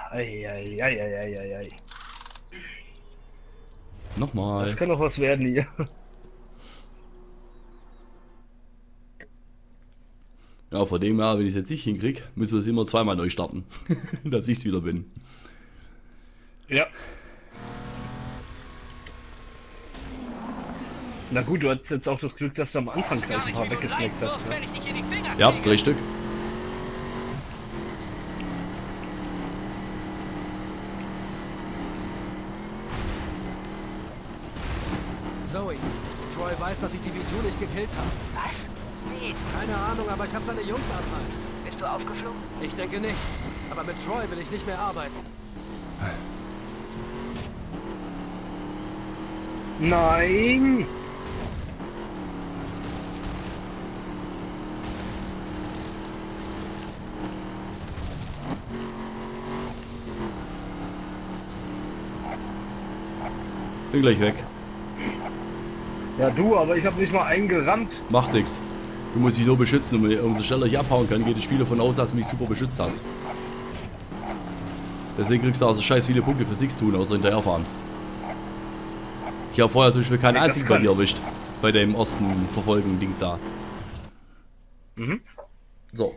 Ei. Nochmal. Das kann doch was werden hier. Ja, von dem her, wenn ich es jetzt nicht hinkriege, müssen wir es immer zweimal neu starten. Dass ich es wieder bin. Ja. Na gut, du hast jetzt auch das Glück, dass du am Anfang gleich ein paar weggesnackt hast. Ne? Ja, 3 Stück. Zoe, Troy weiß, dass ich die V2 nicht gekillt habe. Was? Wie? Keine Ahnung, aber ich habe seine Jungs am Hals. Bist du aufgeflogen? Ich denke nicht. Aber mit Troy will ich nicht mehr arbeiten. Nein! Bin gleich weg. Ja du, aber ich habe nicht mal einen gerammt. Macht nix. Du musst dich nur beschützen und umso schneller ich abhauen kann, geht das Spiel davon aus, dass du mich super beschützt hast. Deswegen kriegst du also scheiß viele Punkte fürs Nichts tun, außer hinterherfahren. Ich habe vorher zum Beispiel keinen einzigen bei dir erwischt. Bei dem ersten Verfolgen-Dings da. Mhm. So.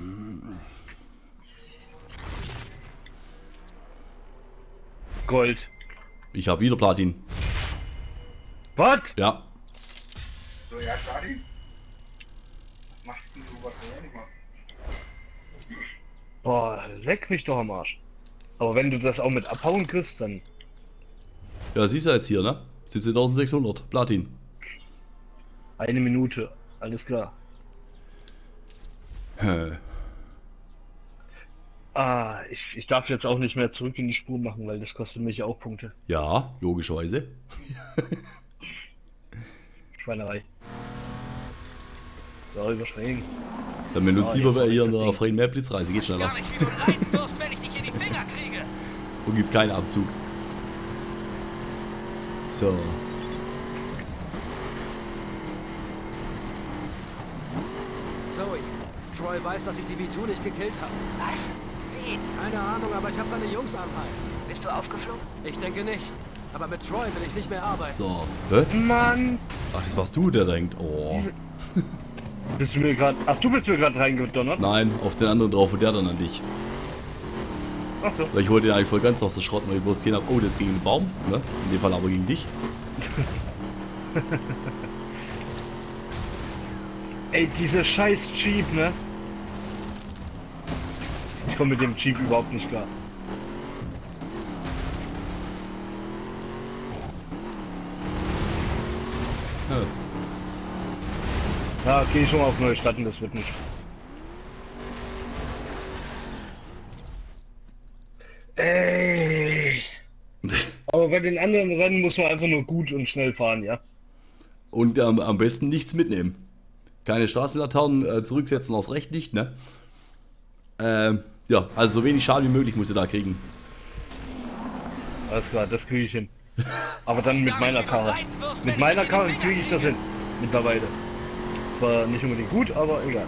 Gold. Ich habe wieder Platin. Was? Ja. So, ja, Charlie? Was machst du so was nicht mal? Boah, leck mich doch am Arsch. Aber wenn du das auch mit abhauen kriegst, dann... Ja, siehst du jetzt hier, ne? 17.600 Platin. 1 Minute. Alles klar. Ich darf jetzt auch nicht mehr zurück in die Spur machen, weil das kostet mich ja auch Punkte. Ja, logischerweise. Schweinerei. So, überspringen. Dann wenn uns Ja, lieber jetzt hier in mal der freien Mehrblitzreise geht schneller. Gar nicht, wie du leiden wirst, wenn ich dich in die Finger kriege. Und gibt keinen Abzug. So. Zoe, Troy weiß, dass ich die V2 nicht gekillt habe. Was? Wie? Keine Ahnung, aber ich habe seine Jungs am Hals. Bist du aufgeflogen? Ich denke nicht. Aber mit Troy will ich nicht mehr arbeiten. So. Hä? Mann! Ach, das warst du, der denkt. Oh. Bist du mir gerade... Ach, du bist mir gerade reingedonnert? Nein, auf den anderen drauf und der dann an dich. Ach so. Weil ich wollte den eigentlich voll ganz aus der Schrott, weil ich bloß gehen hab. Oh, das ist gegen den Baum. Ne? In dem Fall aber gegen dich. Ey, dieser scheiß Jeep, ne? Ich komme mit dem Jeep überhaupt nicht klar. Ja. Ja, geh schon mal auf neue Stadt und das wird nicht. Ey. Aber bei den anderen Rennen muss man einfach nur gut und schnell fahren, ja? Und am besten nichts mitnehmen. Keine Straßenlaternen zurücksetzen, aus Recht nicht, ne? Ja, also so wenig Schaden wie möglich musst du da kriegen. Alles klar, das kriege ich hin. Aber dann mit meiner Karre. Mit meiner Karre kriege ich das hin. Mittlerweile. Zwar nicht unbedingt gut, aber egal.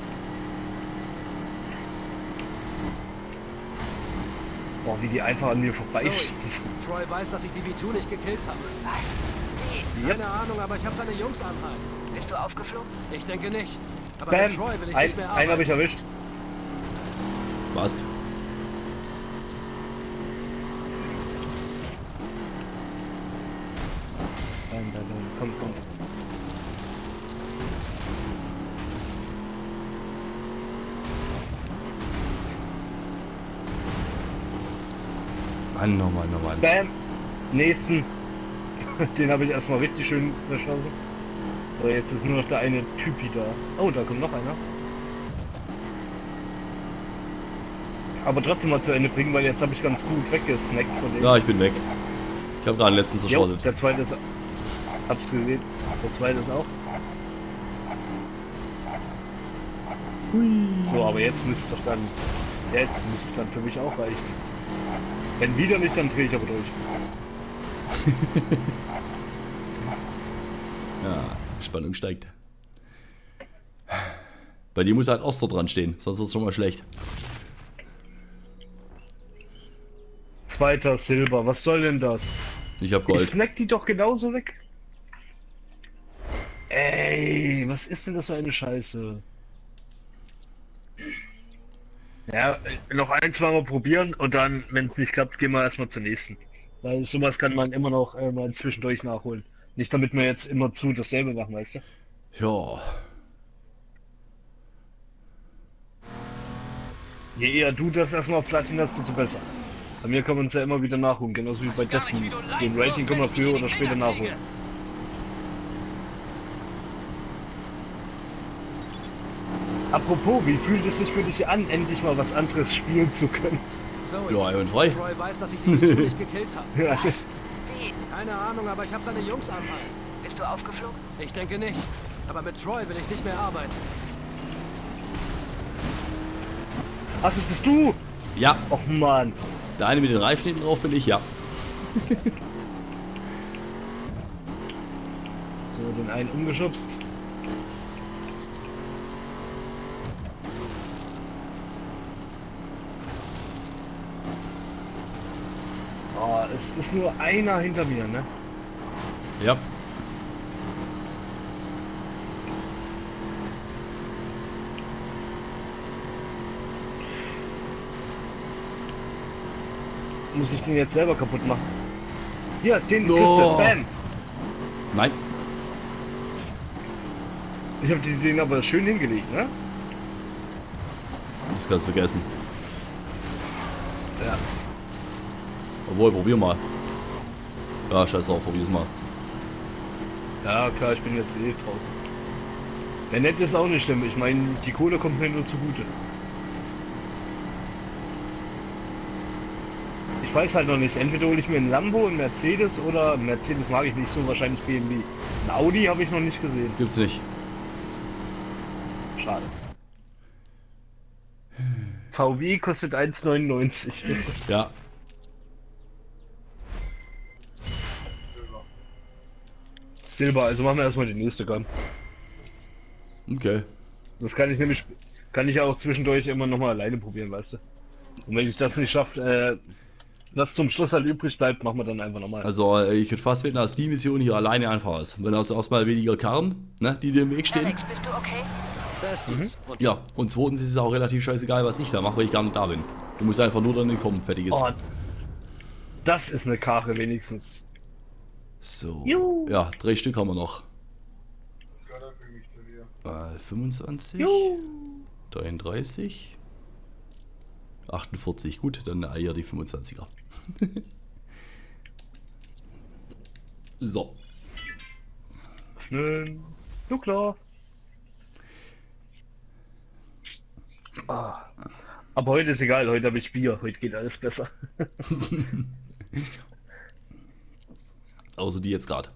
Boah, wie die einfach an mir Zoe, vorbeischießen. Troy weiß, dass ich die V2 nicht gekillt habe. Was? Wie? Keine Ahnung, aber ich habe seine Jungs am Hals. Bist du aufgeflogen? Ich denke nicht. Aber Bam! mit Troy will ich Einen nicht mehr habe arbeiten. ich erwischt. Passt. Nein, komm. Mann, nochmal. Bam! Nächsten. Den habe ich erstmal richtig schön verschossen. So, jetzt ist nur noch der eine Typi da. Oh, da kommt noch einer. Aber trotzdem mal zu Ende bringen, weil jetzt habe ich ganz gut weggesnackt von dem. Ja, ich bin weg. Ich habe gerade den letzten Jo, zerschrottet. der zweite ist... Hab's gesehen. Der zweite ist auch. So, aber jetzt müsste doch dann... Jetzt müsste dann für mich auch reichen. Wenn wieder nicht, dann drehe ich aber durch. Ja, Spannung steigt. Bei dir muss halt Oster dran stehen, sonst wird es schon mal schlecht. Zweiter Silber, was soll denn das? Ich hab Ich Gold. snack die doch genauso weg. Ey, was ist denn das für eine Scheiße? Ja, noch ein, zweimal probieren und dann, wenn es nicht klappt, gehen wir erstmal zur nächsten. Weil sowas kann man immer noch mal zwischendurch nachholen. Nicht damit wir jetzt immer zu dasselbe machen, weißt du? Ja. Je eher du das erstmal auf Platin hast, desto besser. Bei mir kann man es ja immer wieder nachholen, genauso wie bei Destiny. Den Rating können wir früher oder später nachholen. Apropos, wie fühlt es sich für dich an, endlich mal was anderes spielen zu können? Zoe, Ja, einwandfrei. Troy weiß, dass ich die B2 nicht gekillt habe. Ja, Wie? Keine Ahnung, aber ich habe seine Jungs am Hals. Bist du aufgeflogen? Ich denke nicht. Aber mit Troy will ich nicht mehr arbeiten. ach, das bist du? Ja, Och man. der eine mit den Reifen hinten drauf bin ich, ja. So, den einen umgeschubst. Oh, es ist nur einer hinter mir, ne? Ja. Muss ich den jetzt selber kaputt machen? Hier, den No. kriegst du. Bam! Nein. Ich habe den aber schön hingelegt, ne? Das kannst du vergessen. Ja. Obwohl, probier mal. Ja, scheiß drauf, probier's mal. Ja, klar, ich bin jetzt eh draußen. Der Nett ist auch nicht schlimm. Ich meine, die Kohle kommt mir nur zugute. Ich weiß halt noch nicht. Entweder hole ich mir einen Lambo, einen Mercedes oder Mercedes mag ich nicht so, wahrscheinlich BMW. Ein Audi habe ich noch nicht gesehen. Gibt's nicht. Schade. VW kostet 1,99. Ja. Silber, also machen wir erstmal die nächste Gun. Okay. Das kann ich nämlich, kann ich ja auch zwischendurch immer noch mal alleine probieren, weißt du. Und wenn ich das nicht schaffe, was zum Schluss halt übrig bleibt, machen wir dann einfach nochmal. Also ich könnte fast wetten, dass die Mission hier alleine einfach ist. Wenn das erstmal weniger Karren, ne, die dir im Weg stehen. Alex, bist du okay? Bestens. Und Ja, und zweitens ist es auch relativ scheißegal, was ich da mache, weil ich gar nicht da bin. Du musst einfach nur dann entkommen, fertig ist. Oh, das ist eine Karre wenigstens. So. Juhu. Ja, 3 Stück haben wir noch. Das gehört auch für mich zu dir. 25, 33, 48. Gut, dann hier die 25er. So. Öffnen. Du klar. Ah. Aber heute ist egal, heute habe ich Bier, heute geht alles besser. Außer die jetzt gerade.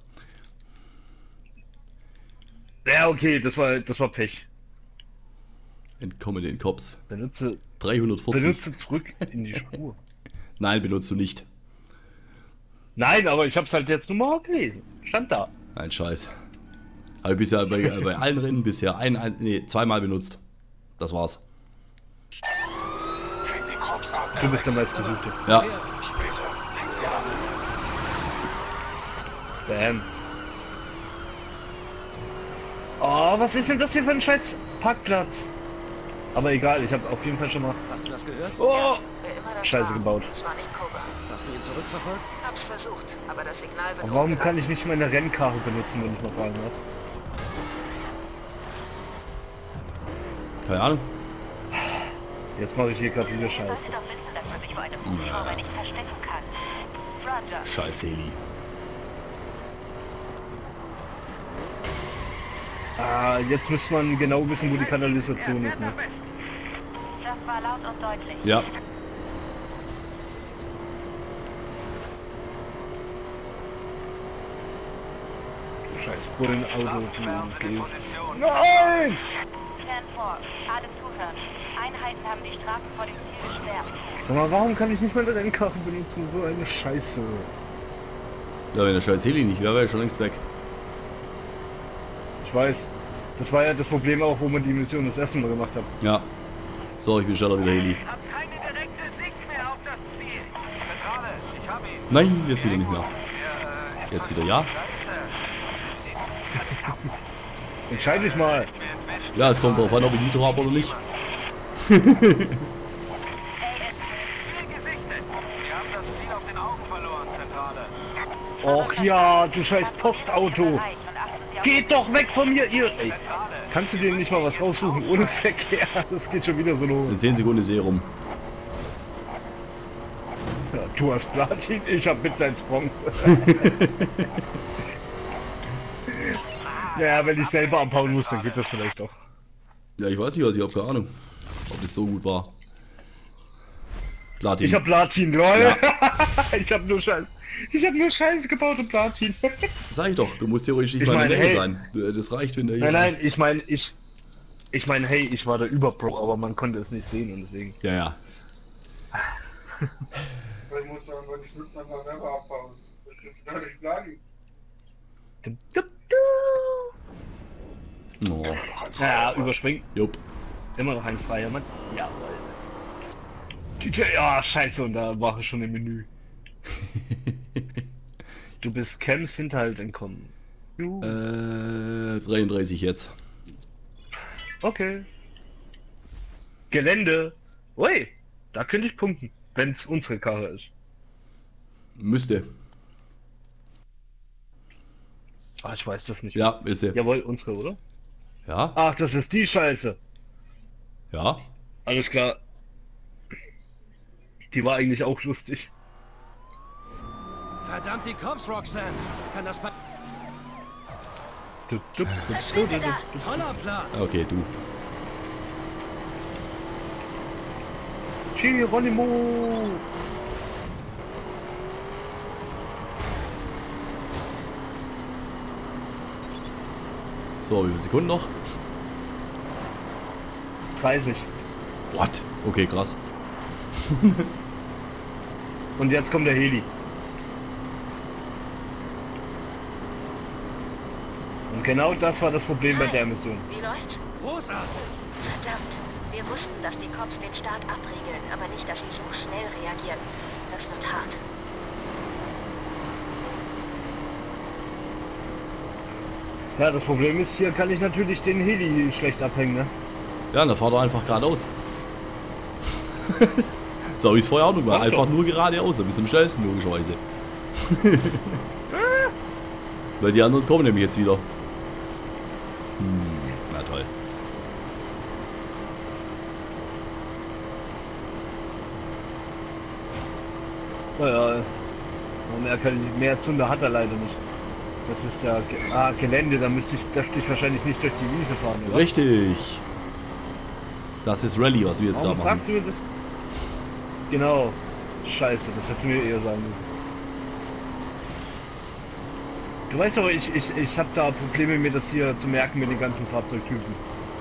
Ja, okay, das war Pech. Entkomme den Cops. Benutze 340. zurück in die Spur. Nein, benutzt du nicht. Nein, aber ich hab's halt jetzt nur mal gelesen. Stand da. Ein Scheiß. Habe ich bisher bei allen Rennen bisher zweimal benutzt. Das war's. Hängt die Cops ab. Du bist der meistgesuchte. Ja, Später. Häng sie ab. Bam. Oh, was ist denn das hier für ein scheiß Parkplatz? Aber egal, ich habe auf jeden Fall schon mal... hast du das gehört? Oh! Wer immer das Scheiße war. gebaut. Es war nicht Cobra. Hast du ihn zurückverfolgt? Hab's versucht, aber das Signal wird Aber warum umgeleitet. kann ich nicht meine Rennkarre benutzen, wenn ich mal fragen darf? keine Ahnung. Jetzt mache ich hier gerade wieder Scheiße. Sollte doch wissen, dass man sich vor einem Hubschrauber nicht verstecken kann. Roger. Scheiß Heli. Ah, jetzt müsste man genau wissen, wo die Kanalisation ist, ne? Das war laut und deutlich. Ja. Scheiß Bullenauto, du gehst. Nein! Stand vor. Alle zuhören. Einheiten haben die Straßen vor dem Ziel gesperrt. Sag mal, warum kann ich nicht meine Rennkarre benutzen? So eine Scheiße. Ja, wenn der scheiß Heli nicht wäre, wäre er schon längst weg. Ich weiß. Das war ja das Problem auch, wo man die Mission das erste Mal gemacht hat. Ja. So, ich bin schneller wieder Heli. Hab keine direkte Sicht mehr auf das Ziel. Nein, jetzt wieder nicht mehr. Jetzt wieder ja. Entscheide dich mal. Ja, es kommt drauf an, ob ich Nitro habe oder nicht. Och ja, du scheiß Postauto. Geht doch weg von mir, ihr. Ey, kannst du dir nicht mal was raussuchen ohne Verkehr? Das geht schon wieder so los. In 10 Sekunden ist eh rum. Ja, du hast Platin, ich hab Mitleids Bronze. Ja, wenn ich selber abhauen muss, dann geht das vielleicht auch. Ja, ich weiß nicht, was ich habe, keine Ahnung, ob das so gut war. Platin. Ich hab Platin, lol. Ja. Ich hab nur Scheiße gebaut und Platin. Sag ich doch, du musst theoretisch nicht Ich mal in meine, der Nähe hey. sein. Das reicht, wenn der hier... Nein, ich meine, hey, ich war der Überpro, aber man konnte es nicht sehen und deswegen. Ja, ja. Ich muss dann, wenn ich Schutz einfach selber abbauen. Das ist gar nicht Platin. Oh. Ja, überspringen. Jupp. Immer noch ein freier Mann. Jawohl. Ja, scheiße, und da war ich schon im Menü. Du bist Camps Hinterhalt entkommen. 33 jetzt. Okay. Gelände. Ui, da könnte ich punkten, wenn es unsere Karre ist. Müsste. Ah, ich weiß das nicht. Ja, ist sie. Jawohl, unsere, oder? Ja, Ach, das ist die Scheiße. ja. Alles klar. Die war eigentlich auch lustig. Verdammt, die Cops, Roxanne. Kann das bei... Verschwinde da! Toller Plan. Okay, du. Geronimo! So, wie viele Sekunden noch? 30. What? Okay, krass. Und jetzt kommt der Heli. Und genau das war das Problem bei der Mission. Wie läuft's? Großartig. Verdammt. Wir wussten, dass die Cops den Start abriegeln, aber nicht, dass sie so schnell reagieren. Das wird hart. Ja, das Problem ist, hier kann ich natürlich den Heli schlecht abhängen, ne? Ja, dann fahr doch einfach geradeaus. So wie es vorher auch noch mal. Mach Einfach doch. nur geradeaus, dann bist du am schnellsten logischerweise. Weil die anderen kommen nämlich jetzt wieder. Na toll. Naja, mehr Zunder hat er leider nicht. Das ist ja Gelände, da dürfte ich wahrscheinlich nicht durch die Wiese fahren, oder? Richtig. Das ist Rallye, was wir jetzt Warum gerade machen. sagst du mir das? Genau. Scheiße, das hätte mir eher sagen müssen. Du weißt aber, ich habe da Probleme, mir das hier zu merken mit den ganzen Fahrzeugtypen.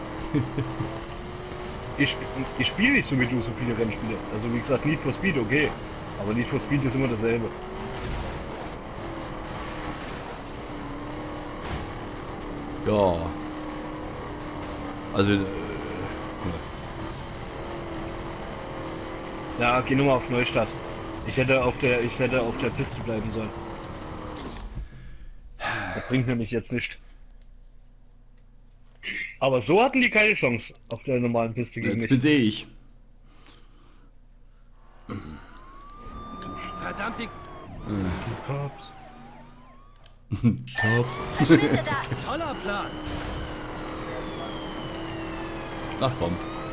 Ich spiele nicht so wie du so viele Rennspiele. Also wie gesagt, Need for Speed, okay. Aber Need for Speed ist immer dasselbe. Ja. Also. Ja, geh nur mal auf Neustadt. Ich hätte auf der Piste bleiben sollen. Das bringt nämlich jetzt nicht. Aber so hatten die keine Chance auf der normalen Piste gegen Jetzt mich. bin ich. Verdammt, die... Cops. Tops. Verschwinde da! Toller Plan. Ach komm.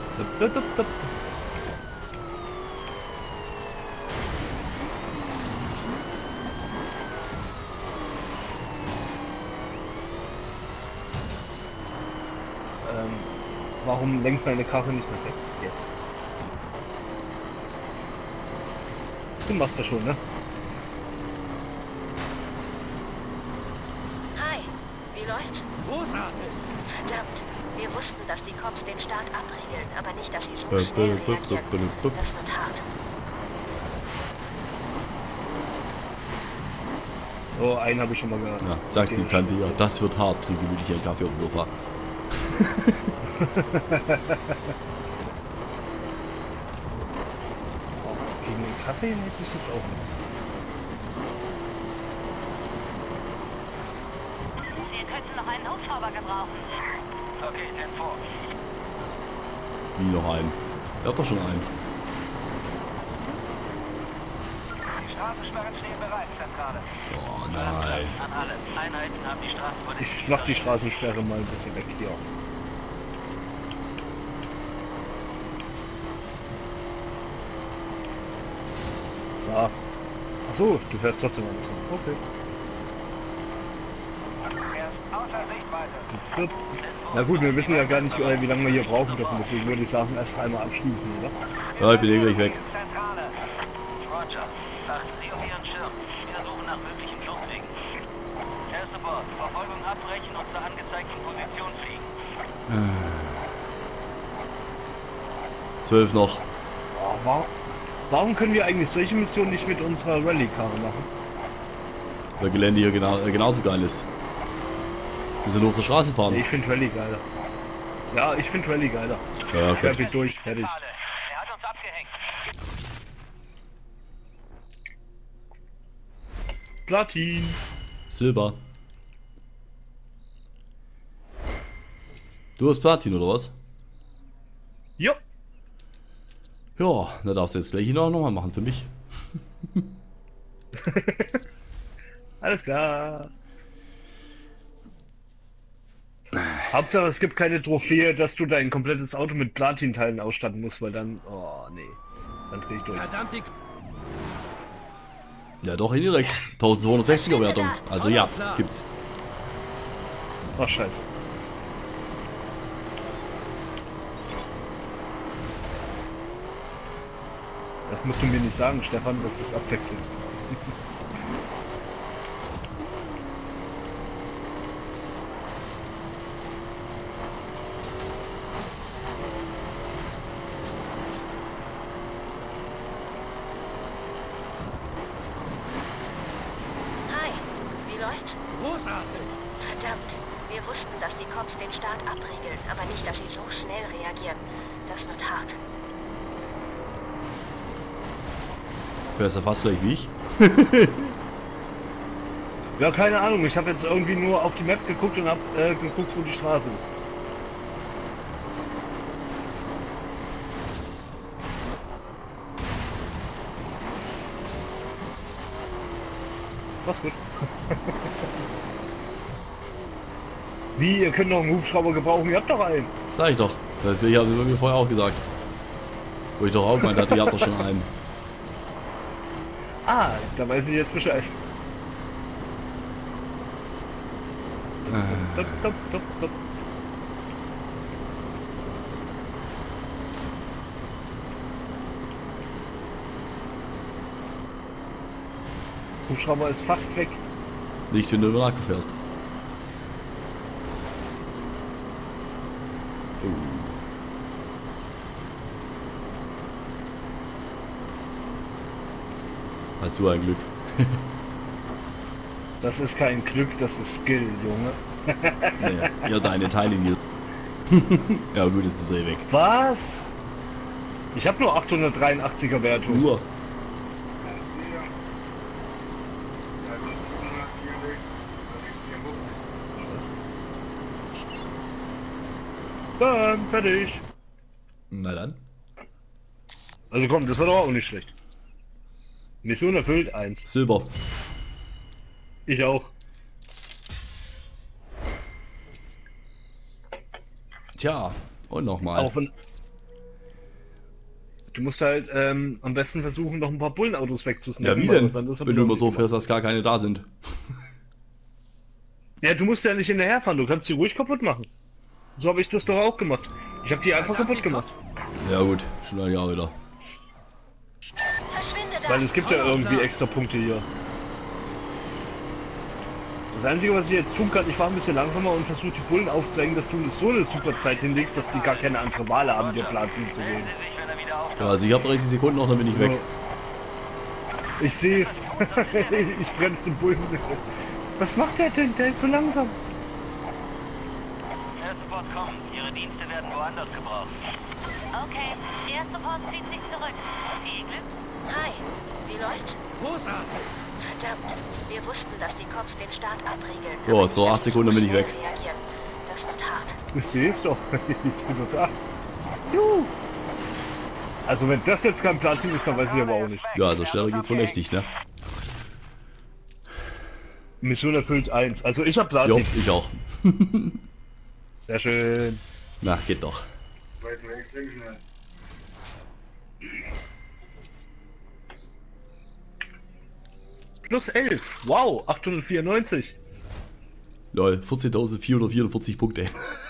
Warum lenkt meine Karre nicht nach rechts jetzt? Du machst das schon, ne? Hi. Wie läuft's? Großartig. Verdammt. Wir wussten, dass die Cops den Start abriegeln, aber nicht, dass sie so schnell reagieren. Das wird hart. Oh, einen habe ich schon mal gehört. Ja, sagt die Tante, ja, das wird hart. Trinke gemütlich einen Kaffee auf dem Sofa. Gegen den Kaffee hätte ich jetzt auch nichts. Wir könnten noch einen Hubschrauber gebrauchen. Okay, 10 vor. Wie noch einen? Ihr habt doch schon einen. Die Straßensperren stehen bereit, Zentrale. Oh nein. An alle. Einheiten haben die Straßen vor den Ich mach die Straßensperre mal ein bisschen weg hier. Ja. Achso, du fährst trotzdem an. Okay. Erst außer Sichtweite. Na gut, wir wissen ja gar nicht, wie lange wir hier brauchen dürfen, deswegen würde ich sagen, erst einmal abschließen, oder? Ja, ich bin eh gleich weg. Zentrale. Roger. Achten Sie auf Ihren Schirm. Wir suchen nach möglichen Fluchtwegen. Air Support. Verfolgung abbrechen und zur angezeigten Position fliegen. 12 noch. Oh, warum können wir eigentlich solche Missionen nicht mit unserer Rallye-Karre machen? Weil Gelände hier genauso geil ist. Wir müssen nur auf der Straße fahren. Nee, ich finde Rallye geiler. Ja, ich finde Rallye geiler. Ja, gut. Querbeet durch, fertig. Zentrale. Er hat uns abgehängt. Platin. Silber. Du hast Platin oder was? Jo. Ja, da darfst du jetzt gleich noch mal machen für mich. Alles klar. Hauptsache es gibt keine Trophäe, dass du dein komplettes Auto mit Platinteilen ausstatten musst, weil dann... Oh, nee. Dann dreh ich durch. Verdammt, die... Ja, doch indirekt. 1260er Wertung. Also ja, gibt's. Ach, scheiße. Das musst du mir nicht sagen, Stefan, das ist abwechselnd. Hi, wie läuft's? Großartig. Verdammt, wir wussten, dass die Cops den Start abriegeln, aber nicht, dass sie so schnell reagieren. Das wird hart. Fährst du fast gleich wie ich? Ja, keine Ahnung, ich habe jetzt irgendwie nur auf die Map geguckt und hab geguckt, wo die Straße ist. Mach's gut. Wie, ihr könnt doch einen Hubschrauber gebrauchen, ihr habt doch einen. Sag ich doch. Das ich habe mir vorher auch gesagt. Wo ich doch auch meinte, ihr habt doch schon einen. Ah, da weiß ich jetzt Bescheid. Top, top, top, top. Hubschrauber ist fast weg. Nicht, wenn du über Akku fährst. Hast du ein Glück. Das ist kein Glück, das ist Skill, Junge. Ja, deine Teillinie. Ja gut, jetzt ist er weg. Was? Ich habe nur 883er Wertung. Nur. Dann, fertig. Na dann. Also komm, das war doch auch nicht schlecht. Mission erfüllt, 1. Silber. Ich auch. Tja, und nochmal. Auch wenn... Du musst halt am besten versuchen, noch ein paar Bullenautos wegzusnappen. Ja, wie weil denn? was anderes hab Wenn ich du noch immer nicht so gemacht. fährst, dass gar keine da sind. Ja, du musst ja nicht hinterherfahren, du kannst die ruhig kaputt machen. So habe ich das doch auch gemacht. Ich habe die einfach kaputt gemacht. Ja gut, schon ein Jahr wieder. Verschwinde da! Weil es gibt ja irgendwie extra Punkte hier. Das Einzige, was ich jetzt tun kann, ich fahre ein bisschen langsamer und versuche die Bullen aufzuzeigen, dass du so eine super Zeit hinlegst, dass die gar keine andere Wahl haben, dir Platin zu Melden geben. Sie sich, wenn er wieder auftaucht. Ja, also ich habe 30 Sekunden noch, dann bin ich weg. Ich sehe es. Ich bremse den Bullen. Was macht der denn? Der ist so langsam. Air Support kommen. Ihre Dienste werden woanders gebraucht. Okay, der Support zieht sich zurück. Viel Glück. Hi, wie läuft's? Großartig. Verdammt, wir wussten, dass die Cops den Start abriegeln. Oh, aber so nicht, 8 dass sie Sekunden bin ich schnell weg. reagieren. Das wird hart. Ich sehe es doch. Ich bin doch da. Juhu. Also wenn das jetzt kein Platin ist, dann weiß ich aber auch nicht. Ja, also schneller geht's wohl echt nicht, ne? Mission erfüllt 1. Also ich habe Jo, Platin. ich auch. Sehr schön. Na, geht doch. War jetzt mal extrem schnell. Plus 11. Wow, 894. Lol, 14.444 Punkte.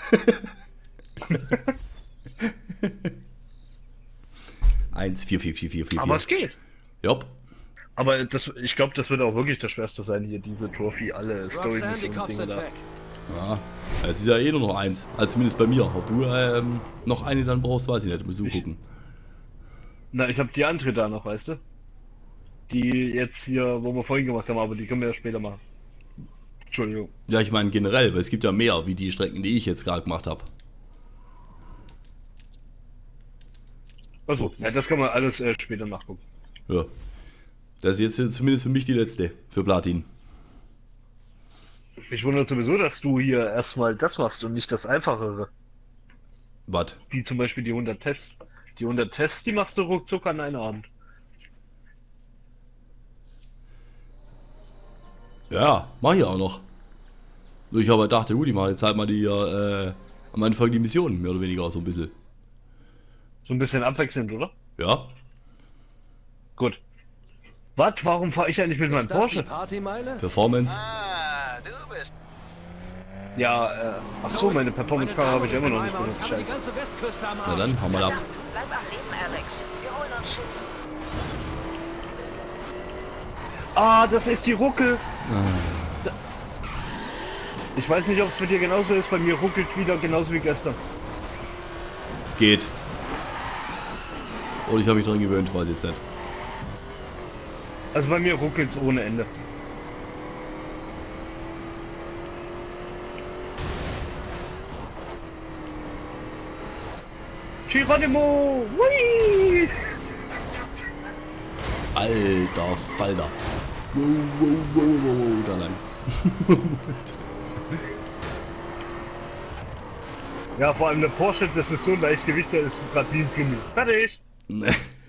Eins, 4, 4, 4, 4, 4. Aber es geht. Jopp. Aber das, ich glaube, das wird auch wirklich das Schwerste sein, hier diese Trophy, alle Roxanne, die Story-Missionen Cops Dinge sind da. weg. Ja, es ist ja eh nur noch eins. Also zumindest bei mir. Ob du noch eine dann brauchst, weiß ich nicht. Muss ich gucken. Na, ich habe die andere da noch, weißt du? Die jetzt hier, wo wir vorhin gemacht haben, aber die können wir ja später machen. Entschuldigung. Ja, ich meine generell, weil es gibt ja mehr, wie die Strecken, die ich jetzt gerade gemacht habe. Achso, ja, das kann man alles später nachgucken. Ja. Das ist jetzt zumindest für mich die letzte. Für Platin. Mich wundert sowieso, dass du hier erstmal das machst und nicht das Einfachere. Was? Wie zum Beispiel die 100 Tests. Die 100 Tests, die machst du ruckzuck an einem Abend. Ja, mach ich auch noch. Nur ich habe gedacht, gut, ich mache jetzt halt mal die am Anfang die Missionen, mehr oder weniger so ein bisschen. So ein bisschen abwechselnd, oder? Ja. Gut. Was? Warum fahre ich eigentlich mit meinem Ist das die Porsche? Partymeile? Performance. Ah, du bist... Ja, ach so, meine Performance-Car habe ich immer noch nicht benutzt. benutzt. Die Scheiße. ganze Westküste am Na Arsch. dann, hau mal ab. Verdammt, bleib am Leben, Alex. Wir holen uns Schiff. Ah, das ist die Ruckel. Ich weiß nicht, ob es bei dir genauso ist. Bei mir ruckelt wieder genauso wie gestern. Geht. Und ich habe mich dran gewöhnt, weiß jetzt nicht. Also bei mir ruckelt es ohne Ende. Geronimo! Whee! Alter Falter. Wow, wow, wow, wow, wow, da lang. Ja, vor allem der Porsche, das ist so ein Leichtgewicht, der ist gerade wie ein Flummi. Fertig! Ne.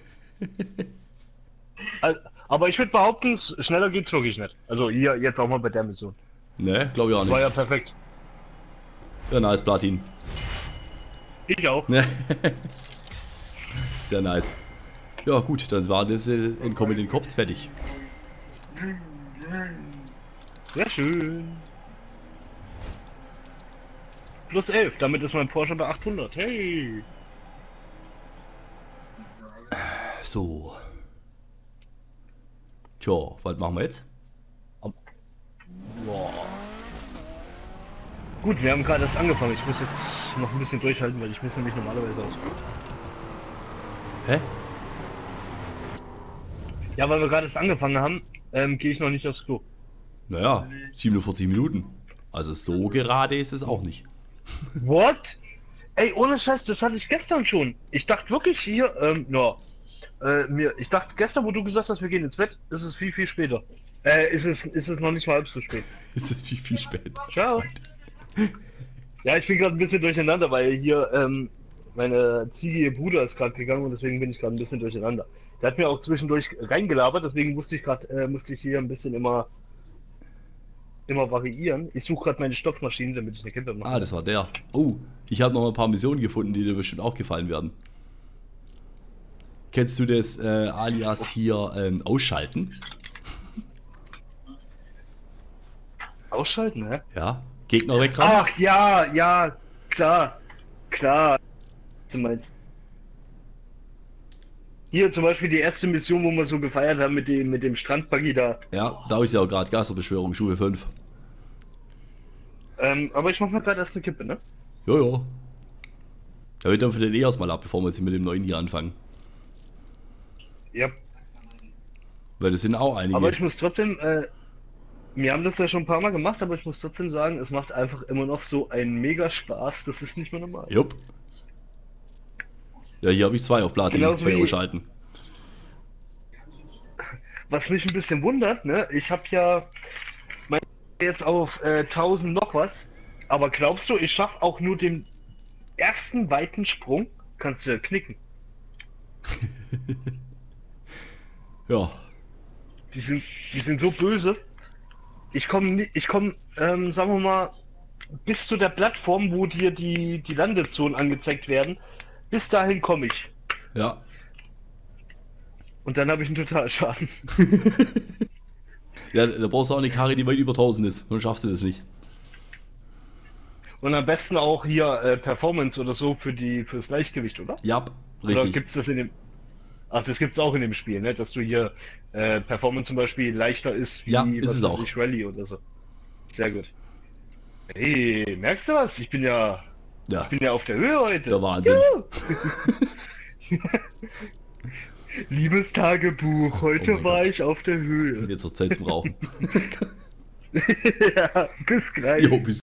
Aber ich würde behaupten, schneller geht's wirklich nicht. Also hier, jetzt auch mal bei der Mission. Ne, glaube ich auch Das war nicht. ja perfekt. Ja, nice, Platin. Ich auch. Ne. Sehr nice. Ja gut, dann war das Entkommen den Cops fertig. Sehr schön. Plus 11, damit ist mein Porsche bei 800. Hey! So. Tja, was machen wir jetzt? Boah. Gut, wir haben gerade erst angefangen. Ich muss jetzt noch ein bisschen durchhalten, weil ich muss nämlich normalerweise aus. Hä? Ja, weil wir gerade erst angefangen haben, gehe ich noch nicht aufs Klo. Naja, 47 Minuten. Also so gerade ist es auch nicht. What? Ey, ohne Scheiß, das hatte ich gestern schon. Ich dachte wirklich hier, ich dachte gestern, wo du gesagt hast, wir gehen ins Bett, ist es viel, viel später. Ist es noch nicht mal halb so spät. Ist es viel spät. Ciao. Ja, ich bin gerade ein bisschen durcheinander, weil hier, meine Ziege, ihr Bruder ist gerade gegangen und deswegen bin ich gerade ein bisschen durcheinander. Der hat mir auch zwischendurch reingelabert, deswegen musste ich hier ein bisschen immer variieren. Ich suche gerade meine Stopfmaschine, damit ich eine Kippe mache. Ah, das war der. Oh, ich habe noch ein paar Missionen gefunden, die dir bestimmt auch gefallen werden. Kennst du das alias hier ausschalten? Ausschalten, ne? Ja. Gegner wegrammen? Ach ja, ja, klar. Du meinst. Hier zum Beispiel die erste Mission, wo wir so gefeiert haben mit dem Strandbuggy da. Ja, da ist ja auch gerade Geisterbeschwörung, Stufe 5. Aber ich mach mal gerade erst eine Kippe, ne? Jojo. Ja, wir dürfen den erstmal ab, bevor wir jetzt mit dem neuen hier anfangen. Ja. Weil das sind auch einige. Aber ich muss trotzdem, wir haben das ja schon ein paar Mal gemacht, aber ich muss trotzdem sagen, es macht einfach immer noch so einen mega Spaß, das ist nicht mehr normal. Jupp. Ja, hier habe ich 2 auf Platin Genauso bei wie- Ausschalten. was mich ein bisschen wundert, ne? Ich habe ja jetzt auf 1000 noch was, aber glaubst du, ich schaffe auch nur den ersten weiten Sprung? Kannst du knicken. Ja. Die sind so böse. Ich komme, sagen wir mal, bis zu der Plattform, wo dir die Landezonen angezeigt werden. Bis dahin komme ich. Ja. Und dann habe ich einen Totalschaden. Ja, da brauchst du auch eine Karre, die weit über 1000 ist. Dann schaffst du das nicht. Und am besten auch hier Performance oder so fürs Leichtgewicht, oder? Ja, Oder richtig. gibt's das in dem... Ach, das gibt's auch in dem Spiel, ne? Dass du hier Performance zum Beispiel leichter ist wie Ja, ist es auch. Rallye oder so. Sehr gut. Hey, merkst du was? Ich bin ja auf der Höhe heute. Der Wahnsinn. Liebestagebuch, Oh heute mein war Gott. ich auf der Höhe. Jetzt noch Zeit zum Rauchen. Ja, bis gleich. Jo, bis